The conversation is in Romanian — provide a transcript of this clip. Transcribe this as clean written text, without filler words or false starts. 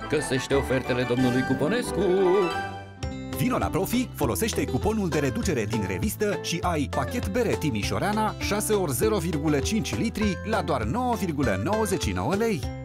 Găsește ofertele domnului Cuponescu! Vino la Profi, folosește cuponul de reducere din revistă și ai pachet bere Timișoreana 6 ori 0,5 litri la doar 9,99 lei.